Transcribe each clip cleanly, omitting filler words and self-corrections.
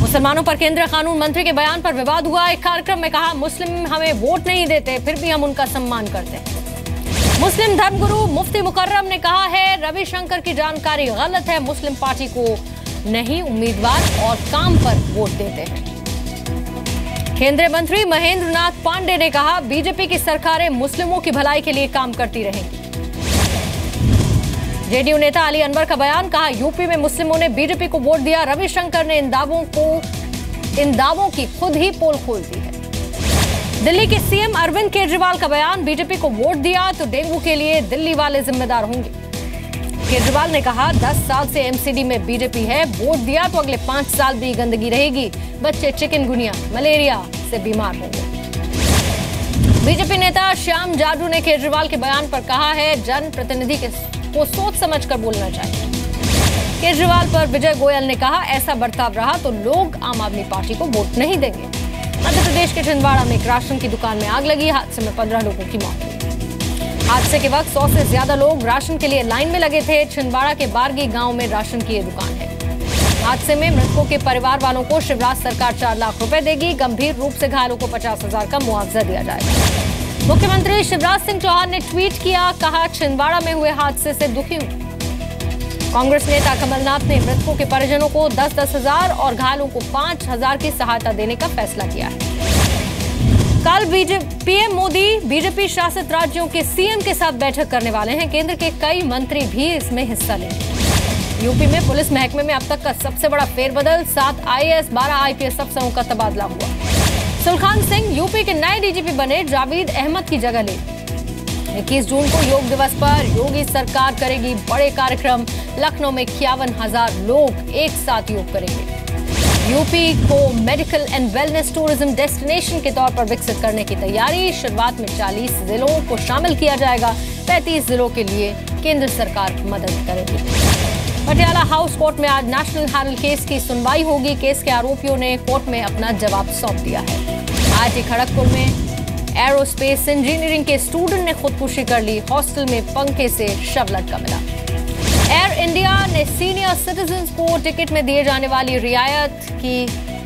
मुसलमानों पर केंद्रीय कानून मंत्री के बयान पर विवाद हुआ। एक कार्यक्रम में कहा, मुस्लिम हमें वोट नहीं देते, फिर भी हम उनका सम्मान करते हैं। मुस्लिम धर्मगुरु मुफ्ती मुकर्रम ने कहा है, रविशंकर की जानकारी गलत है, मुस्लिम पार्टी को नहीं उम्मीदवार और काम पर वोट देते हैं। केंद्रीय मंत्री महेंद्र नाथ पांडे ने कहा, बीजेपी की सरकारें मुस्लिमों की भलाई के लिए काम करती रहेंगी। जेडीयू नेता अली अनवर का बयान, कहा, यूपी में मुस्लिमों ने बीजेपी को वोट दिया, रविशंकर ने इन दावों की खुद ही पोल खोल दी है। दिल्ली के सीएम अरविंद केजरीवाल का बयान, बीजेपी को वोट दिया तो डेंगू के लिए दिल्ली वाले जिम्मेदार होंगे। केजरीवाल ने कहा, 10 साल से एमसीडी में बीजेपी है, वोट दिया तो अगले 5 साल भी गंदगी रहेगी, बच्चे चिकनगुनिया मलेरिया से बीमार होंगे। बीजेपी नेता श्याम जाजू ने केजरीवाल के बयान पर कहा है, जनप्रतिनिधि को सोच समझकर बोलना चाहिए। केजरीवाल पर विजय गोयल ने कहा, ऐसा बर्ताव रहा तो लोग आम आदमी पार्टी को वोट नहीं देंगे। मध्य प्रदेश के छिंदवाड़ा में एक राशन की दुकान में आग लगी, हादसे में 15 लोगों की मौत हुई। हादसे के वक्त 100 से ज्यादा लोग राशन के लिए लाइन में लगे थे। छिंदवाड़ा के बारगी गांव में राशन की ये दुकान है। हादसे में मृतकों के परिवार वालों को शिवराज सरकार 4 लाख रुपए देगी। गंभीर रूप से घायलों को 50,000 का मुआवजा दिया जाएगा। मुख्यमंत्री शिवराज सिंह चौहान ने ट्वीट किया, कहा, छिंदवाड़ा में हुए हादसे से दुखी हूं। कांग्रेस नेता कमलनाथ ने मृतकों के परिजनों को 10-10 हजार और घायलों को 5,000 की सहायता देने का फैसला किया है। कल पीएम मोदी बीजेपी शासित राज्यों के सीएम के साथ बैठक करने वाले हैं। केंद्र के कई मंत्री भी इसमें हिस्सा लेंगे। यूपी में पुलिस महकमे में अब तक का सबसे बड़ा फेरबदल, 7 आईएएस 12 आईपीएस अफसरों का तबादला हुआ। सुलखान सिंह यूपी के नए डीजीपी बने, जावेद अहमद की जगह ली। 21 जून को योग दिवस पर योगी सरकार करेगी बड़े कार्यक्रम। लखनऊ में 51,000 लोग एक साथ योग करेंगे। यूपी को medical and wellness tourism destination के तौर पर विकसित करने की तैयारी। शुरुआत में 40 जिलों को शामिल किया जाएगा। 35 जिलों के लिए केंद्र सरकार मदद करेगी। पटियाला हाउस कोर्ट में आज नेशनल हेराल्ड केस की सुनवाई होगी। केस के आरोपियों ने कोर्ट में अपना जवाब सौंप दिया है। IIT खड़गपुर में एरोस्पेस इंजीनियरिंग के स्टूडेंट ने खुदकुशी कर ली। हॉस्टल में पंखे से शव लटका मिला। एयर इंडिया ने सीनियर सिटीजन्स को टिकट में दिए जाने वाली रियायत की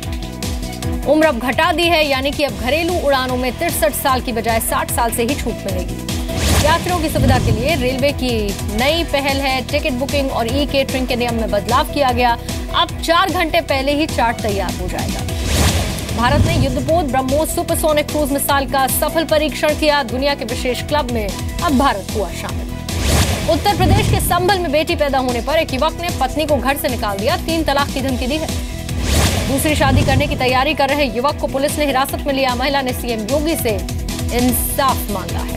उम्र अब घटा दी है, यानी कि अब घरेलू उड़ानों में 63 साल की बजाय 60 साल से ही छूट मिलेगी। यात्रियों की सुविधा के लिए रेलवे की नई पहल है। टिकट बुकिंग और ई केटरिंग के नियम में बदलाव किया गया। अब 4 घंटे पहले ही चार्ट तैयार हो जाएगा। भारत ने युद्धपोत ब्रह्मोस सुपरसोनिक क्रूज मिसाइल का सफल परीक्षण किया। दुनिया के विशेष क्लब में अब भारत हुआ शामिल। उत्तर प्रदेश के संभल में बेटी पैदा होने पर एक युवक ने पत्नी को घर से निकाल दिया, 3 तलाक की धमकी दी है। दूसरी शादी करने की तैयारी कर रहे युवक को पुलिस ने हिरासत में लिया। महिला ने सीएम योगी से इंसाफ मांगा है।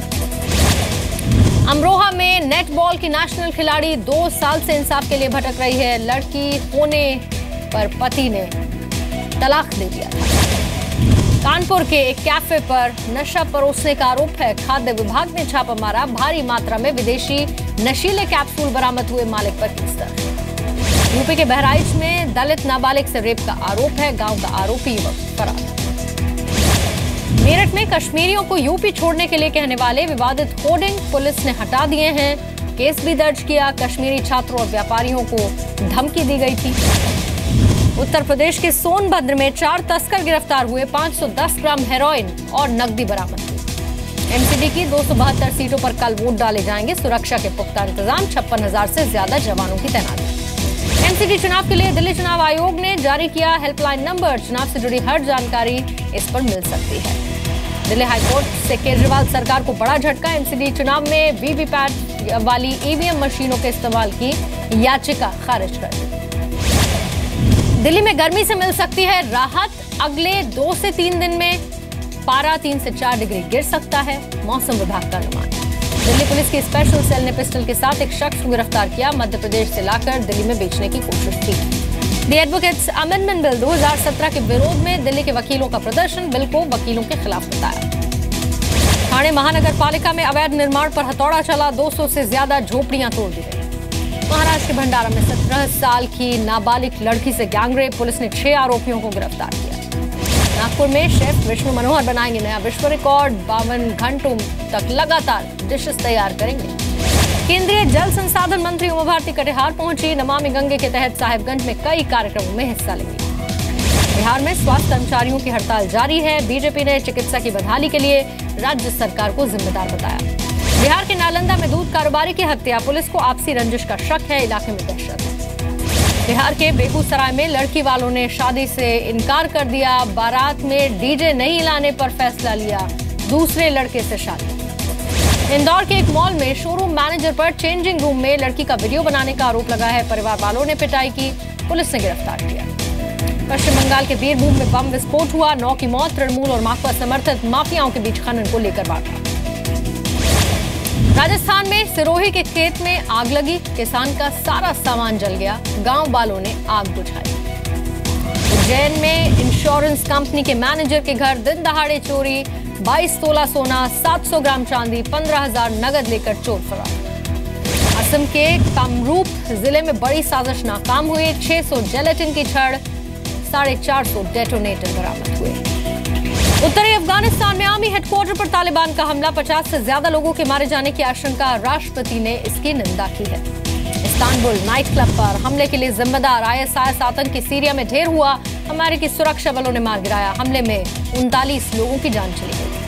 अमरोहा में नेटबॉल की नेशनल खिलाड़ी 2 साल से इंसाफ के लिए भटक रही है। लड़की होने पर पति ने तलाक दे दिया था। कानपुर के एक कैफे पर नशा परोसने का आरोप है। खाद्य विभाग ने छापा मारा। भारी मात्रा में विदेशी नशीले कैप्सूल बरामद हुए। मालिक पर केस दर्ज। यूपी के बहराइच में दलित नाबालिग से रेप का आरोप है। गांव का आरोपी युवक फरार। मेरठ में कश्मीरियों को यूपी छोड़ने के लिए कहने वाले विवादित होर्डिंग पुलिस ने हटा दिए हैं। केस भी दर्ज किया। कश्मीरी छात्रों और व्यापारियों को धमकी दी गई थी। उत्तर प्रदेश के सोनभद्र में 4 तस्कर गिरफ्तार हुए। 510 ग्राम हेरोइन और नकदी बरामद हुई। एमसीडी की 272 सीटों पर कल वोट डाले जाएंगे। सुरक्षा के पुख्ता इंतजाम, 56,000 से ज्यादा जवानों की तैनाती। एमसीडी चुनाव के लिए दिल्ली चुनाव आयोग ने जारी किया हेल्पलाइन नंबर। चुनाव से जुड़ी हर जानकारी इस पर मिल सकती है। दिल्ली हाईकोर्ट से केजरीवाल सरकार को बड़ा झटका। एमसीडी चुनाव में वीवीपैट वाली ईवीएम मशीनों के इस्तेमाल की याचिका खारिज कर दी। दिल्ली में गर्मी से मिल सकती है राहत। अगले 2 से 3 दिन में पारा 3 से 4 डिग्री गिर सकता है, मौसम विभाग का अनुमान। दिल्ली पुलिस की स्पेशल सेल ने पिस्टल के साथ एक शख्स को गिरफ्तार किया। मध्य प्रदेश से लाकर दिल्ली में बेचने की कोशिश थी। द एडवोकेट्स अमेंडमेंट बिल 2017 के विरोध में दिल्ली के वकीलों का प्रदर्शन। बिल को वकीलों के खिलाफ बताया। ठाणे महानगर पालिका में अवैध निर्माण पर हथौड़ा चला। 200 से ज्यादा झोपड़ियां तोड़ दी गई। महाराष्ट्र के भंडारा में 17 साल की नाबालिग लड़की से गैंगरेप। पुलिस ने 6 आरोपियों को गिरफ्तार किया। नागपुर में शेफ विष्णु मनोहर बनाएंगे नया विश्व रिकॉर्ड। 52 घंटों तक लगातार डिशेस तैयार करेंगे। केंद्रीय जल संसाधन मंत्री उमा भारती कटिहार पहुंची। नमामि गंगे के तहत साहिबगंज में कई कार्यक्रमों में हिस्सा लेंगी। बिहार में स्वास्थ्य कर्मचारियों की हड़ताल जारी है। बीजेपी ने चिकित्सा की बहाली के लिए राज्य सरकार को जिम्मेदार बताया। बिहार के नालंदा में दूध कारोबारी की हत्या, पुलिस को आपसी रंजिश का शक है, इलाके में दहशत। बिहार के बेगूसराय में लड़की वालों ने शादी से इनकार कर दिया। बारात में डीजे नहीं लाने पर फैसला लिया, दूसरे लड़के से शादी। इंदौर के एक मॉल में शोरूम मैनेजर पर चेंजिंग रूम में लड़की का वीडियो बनाने का आरोप लगा है। परिवार वालों ने पिटाई की, पुलिस ने गिरफ्तार किया। पश्चिम बंगाल के बीरभूम में बम विस्फोट हुआ, 9 की मौत। तृणमूल और माकपा समर्थित माफियाओं के बीच खनन को लेकर वार्ता। राजस्थान में सिरोही के खेत में आग लगी, किसान का सारा सामान जल गया, गांव वालों ने आग बुझाई। उज्जैन में इंश्योरेंस कंपनी के मैनेजर के घर दिन दहाड़े चोरी, 22 तोला सोना, 700 ग्राम चांदी, 15,000 नगद लेकर चोर फरार। असम के कामरूप जिले में बड़ी साजिश नाकाम हुई, 600 जेलेटिन की छड़, 450 डेटोनेटर बरामद हुए। उत्तरी अफगानिस्तान में आर्मी हेडक्वार्टर पर तालिबान का हमला, 50 से ज्यादा लोगों के मारे जाने की आशंका, राष्ट्रपति ने इसकी निंदा की है। इस्तांबुल नाइट क्लब पर हमले के लिए जिम्मेदार ISIS आतंकी सीरिया में ढेर हुआ, अमेरिकी सुरक्षा बलों ने मार गिराया। हमले में 39 लोगों की जान चली गई।